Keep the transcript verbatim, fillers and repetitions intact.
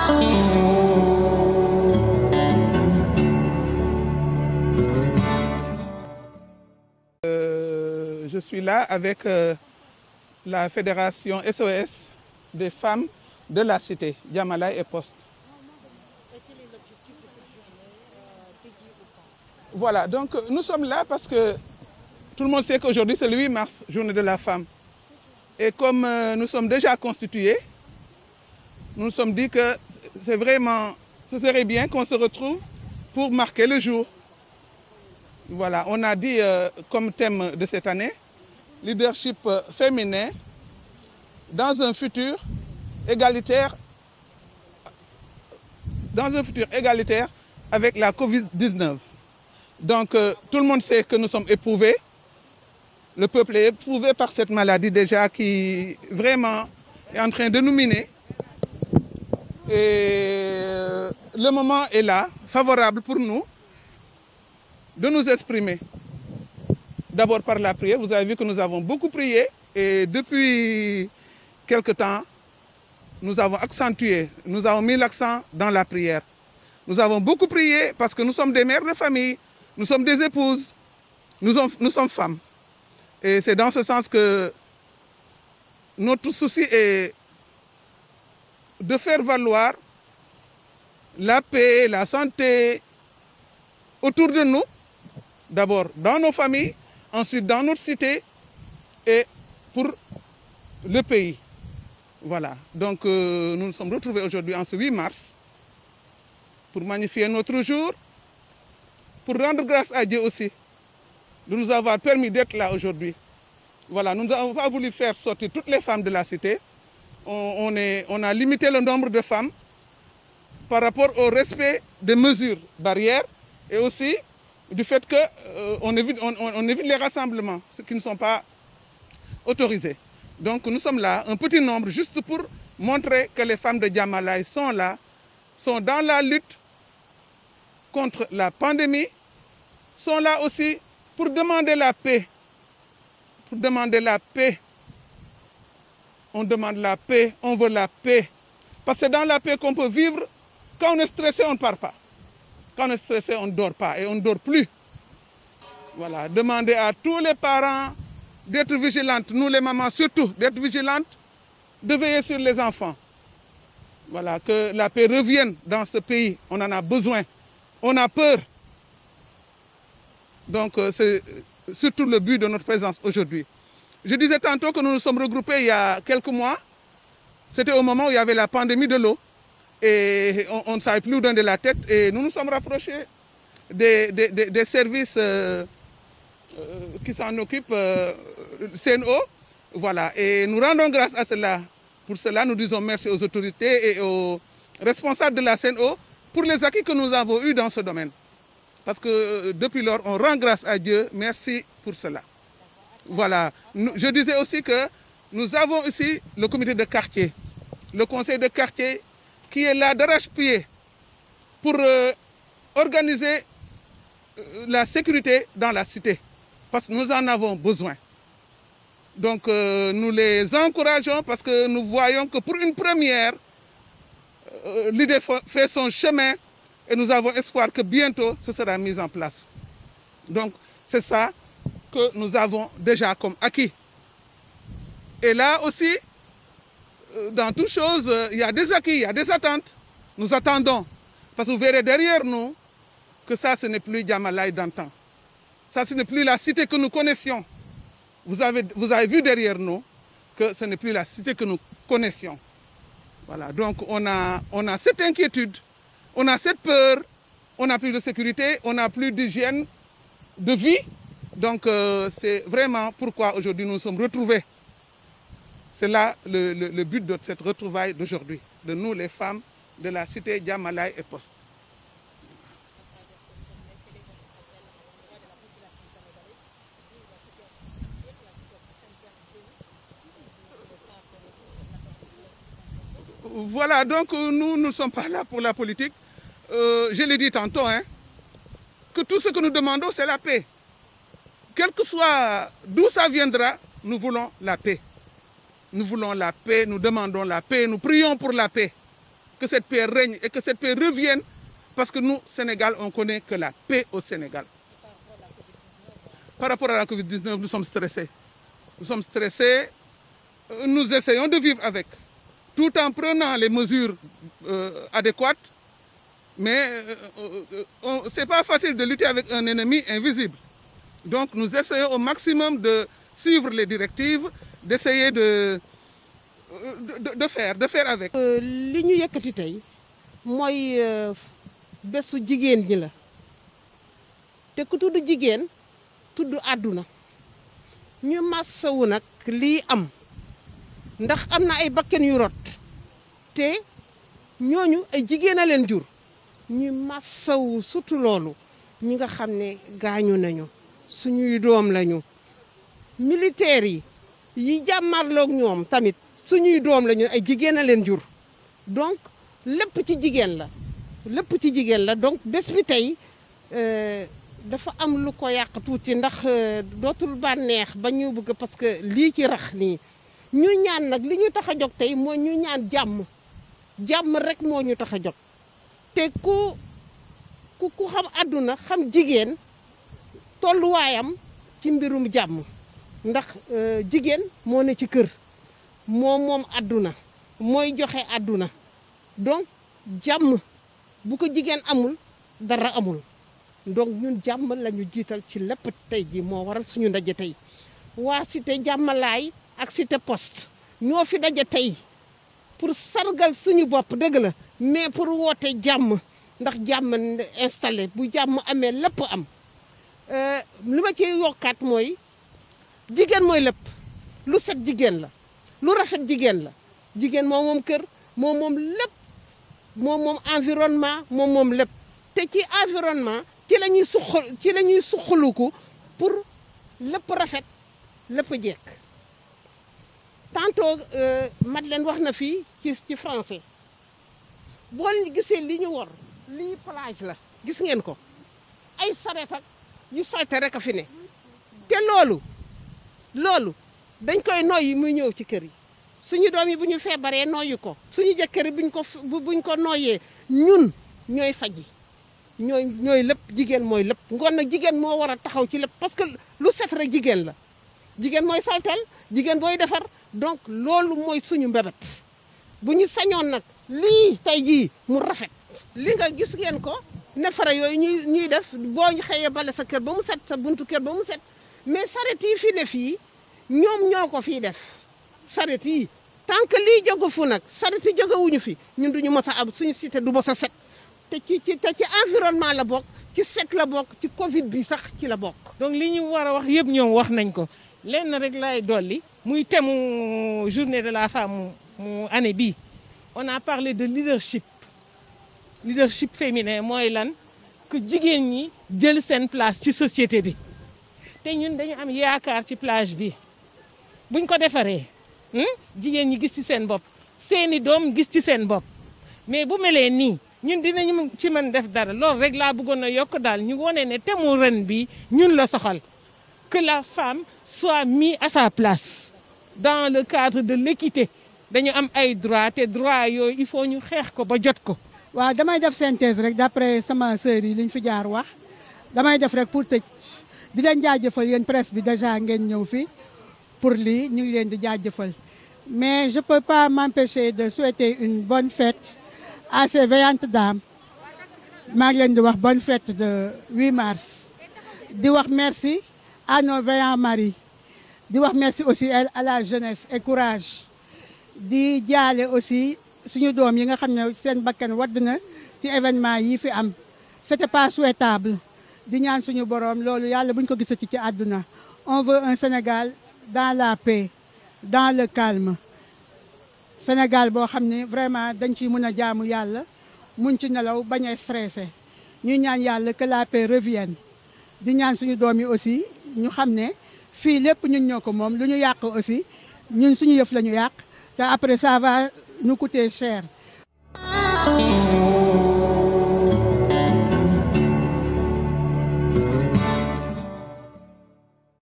Euh, je suis là avec euh, la fédération S O S des femmes de la cité, Diamalaye et Poste. Voilà, donc nous sommes là parce que tout le monde sait qu'aujourd'hui c'est le huit mars, journée de la femme. Et comme euh, nous sommes déjà constitués, nous nous sommes dit que c'est vraiment, ce serait bien qu'on se retrouve pour marquer le jour. Voilà, on a dit euh, comme thème de cette année, leadership féminin dans un futur égalitaire, dans un futur égalitaire avec la Covid dix-neuf. Donc euh, tout le monde sait que nous sommes éprouvés. Le peuple est éprouvé par cette maladie déjà qui vraiment est en train de nous miner. Et euh, le moment est là, favorable pour nous, de nous exprimer. D'abord par la prière. Vous avez vu que nous avons beaucoup prié et depuis quelque temps, nous avons accentué, nous avons mis l'accent dans la prière. Nous avons beaucoup prié parce que nous sommes des mères de famille, nous sommes des épouses, nous sommes, nous sommes femmes. Et c'est dans ce sens que notre souci est de faire valoir la paix, la santé autour de nous, d'abord dans nos familles, ensuite dans notre cité et pour le pays. Voilà, donc euh, nous nous sommes retrouvés aujourd'hui en ce huit mars pour magnifier notre jour, pour rendre grâce à Dieu aussi de nous avoir permis d'être là aujourd'hui. Voilà, nous n'avons pas voulu faire sortir toutes les femmes de la cité. On, on, est, on a limité le nombre de femmes par rapport au respect des mesures barrières et aussi du fait qu'on euh, évite, on, on évite les rassemblements, ceux qui ne sont pas autorisés. Donc nous sommes là, un petit nombre, juste pour montrer que les femmes de Diamalaye sont là, sont dans la lutte contre la pandémie, sont là aussi pour demander la paix. Pour demander la paix. On demande la paix, on veut la paix. Parce que c'est dans la paix qu'on peut vivre. Quand on est stressé, on ne part pas. Quand on est stressé, on ne dort pas et on ne dort plus. Voilà, demander à tous les parents d'être vigilantes, nous les mamans surtout, d'être vigilantes, de veiller sur les enfants. Voilà, que la paix revienne dans ce pays, on en a besoin. On a peur. Donc euh, c'est surtout le but de notre présence aujourd'hui. Je disais tantôt que nous nous sommes regroupés il y a quelques mois. C'était au moment où il y avait la pandémie de l'eau. Et on, on ne savait plus où donner la tête. Et nous nous sommes rapprochés des, des, des, des services euh, euh, qui s'en occupent, euh, C N O. Voilà. Et nous rendons grâce à cela. Pour cela, nous disons merci aux autorités et aux responsables de la C N O pour les acquis que nous avons eus dans ce domaine. Parce que euh, depuis lors, on rend grâce à Dieu. Merci pour cela. Voilà. Nous, je disais aussi que nous avons ici le comité de quartier, le conseil de quartier qui est là d'arrache-pied pour euh, organiser euh, la sécurité dans la cité. Parce que nous en avons besoin. Donc euh, nous les encourageons parce que nous voyons que pour une première, euh, l'idée fait son chemin et nous avons espoir que bientôt ce sera mis en place. Donc c'est ça que nous avons déjà comme acquis. Et là aussi, dans toute chose, il y a des acquis, il y a des attentes. Nous attendons. Parce que vous verrez derrière nous que ça, ce n'est plus Diamalaye d'antan. Ça, ce n'est plus la cité que nous connaissions. Vous avez, vous avez vu derrière nous que ce n'est plus la cité que nous connaissions. Voilà, donc on a, on a cette inquiétude, on a cette peur, on n'a plus de sécurité, on n'a plus d'hygiène, de vie. Donc euh, c'est vraiment pourquoi aujourd'hui nous nous sommes retrouvés. C'est là le, le, le but de cette retrouvaille d'aujourd'hui, de nous les femmes de la cité Diamalaye et Poste. Voilà, donc nous ne sommes pas là pour la politique. Euh, je l'ai dit tantôt, hein, que tout ce que nous demandons, c'est la paix. Quel que soit d'où ça viendra, nous voulons la paix. Nous voulons la paix, nous demandons la paix, nous prions pour la paix. que cette paix règne et que cette paix revienne, parce que nous, Sénégal, on connaît que la paix au Sénégal. Par rapport à la Covid dix-neuf, nous sommes stressés. Nous sommes stressés, nous essayons de vivre avec, tout en prenant les mesures euh, adéquates, mais euh, ce n'est pas facile de lutter avec un ennemi invisible. Donc nous essayons au maximum de suivre les directives, d'essayer de, de, de faire, de faire avec. li ñu yëkkati tey mooy bésu jigéen ñi la te ku tudd jigéen tudd àdduna ñu massawu nag lii am ndax am na ay bakken yu rot te ñooñu ay jigéen a leen jur ñu massawu surtout loolu ñi nga xam ne gaañu nañu suñuy doom lañu militaires yi yi jàmmarloog ñoom tamit suñuy doom lañu ay jigéen a leen jur donc lépp ci jigéen la lépp ci jigéen la donc bés bi tey dafa am lu ko yàq tuuti ndax dootul bànneex ba ñu bëgg parce que lii ci rax nii ñu ñaan nag li ñu tax a jóg tey mooy ñu ñaan jàmm jàmm rek moo ñu tax a jóg te ku ku ku xam àdduna xam jigéen tolluwaayam ci mbirum jàmm ndax jigéen moo ne ci kër moo moom àdduna mooy joxe àdduna donc jàmm bu ko jigéen amul dara amul donc ñun jàmm la ñu jiital ci lépp tey ji moo waral suñu ndaje tey waa cité jàmmalaay ak cité poste ñoo fi daje tey pour sargal suñu bopp dëgg la mais pour woote jàmm ndax jàmm installé bu jàmm amee lépp am li ma ci yokkaat mooy jigéen mooy lépp lu set jigéen la lu rafet jigéen la jigéen moom moom kër moom moom lépp moom moom environnement moom moom lépp te ci environnement ci la ñuy suqal ci la ñuy suqaluku pour lépp rafet lépp jekk tantôt Madeleine wax na fii ci ci français boo gisee li ñu war lii plage la gis ngeen ko ay saret ak yu salte rek a fi ne te loolu loolu dañ koy noyyi muy ñëw ci kër yi suñu doom yi bu ñu feebaree noyyi ko suñu jëkkër yi buñ ko buñ ko noyyee ñun ñooy faji ñooy ñooy lépp jigéen mooy lépp ngoon nag jigéen moo war a taxaw ci lépp parce que lu set rek jigéen la jigéen mooy saltel jigéen booy defar donc loolu mooy suñu mbébét bu ñu sañoon nag lii tey jii mu rafet li nga gis ngeen ko nefere yooyu ñuy ñuy def boo xëyee bale sa kër ba mu set sa buntu kër ba mu set mais saret yi fi ne fii ñoom ñoo ko fii def saret yi tant que lii jógu fu nag saret yi jógewuñu fi ñun duñu mës a am suñu cité du mës a set te ci ci te ci environnement la bokk ci set la bokk ci Covid bi sax ci la bokk. donc li ñu war a wax yëpp ñoom wax nañ ko lenn rek lay dolli muy thème journée de la femme mu année bii on a parlé de leadership leadership féminin mooy lan que jigéen ñi jël seen place ci société bi te ñun dañu am yaakaar ci plage bi buñ ko defaree jigéen ñi gis ci seen bopp seeni doom gis ci seen bopp mais bu melee nii ñun dinañu ci mën def dara loolu rek laa bëggoon a yokk daal ñu wone ne thème mu ren bi ñun la soxal que la femme soit mise à sa place dans le cadre de l'équité dañu am ay droit te droit yooyu il faut ñu xeex ko ba jot ko. waaw damay def synthèse rek d'après sama sœur yi liñ fi jaar wax damay def rek pour tëj di leen jaajëfal yéen presse bi déjà ngeen ñëw fi pour lii ñu ngi leen di jaajëfal mais je peux pas m'empêcher de souhaiter une bonne fête à ces vaillantes dames maa ngi leen di wax bonne fête de huit mars di wax merci à nos vaillants maris di wax merci aussi à la jeunesse et courage di jaale aussi suñu doom yi nga xam ne seen bakkan wadd na ci événement yi fi am c'était pas souhaitable di ñaan suñu borom loolu yàlla buñ ko gisati ci àdduna on veut un Sénégal dans la paix dans le calme Sénégal boo xam ne vraiment dañ ciy mën a jaamu yàlla muñ ci nelaw bañ a stressé ñu ñaan yàlla que la paix revienne di ñaan suñu doom yi aussi ñu xam ne fii lépp ñun ñoo ko moom lu ñu yàq aussi ñun suñu yëf la ñu yàq te après ça va nous coûter cher.